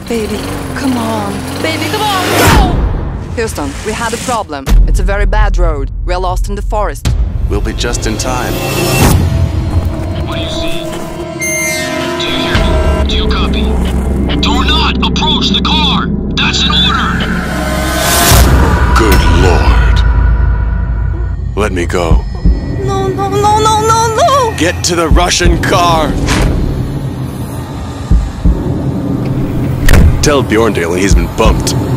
Baby, come on. Baby, come on, go! Houston, we had a problem. It's a very bad road. We are lost in the forest. We'll be just in time. What do you see? Do you hear me? Do you copy? Do not approach the car! That's an order! Good Lord. Let me go. No, no, no, no, no, no! Get to the Russian car! Tell Bjorndale he's been bumped.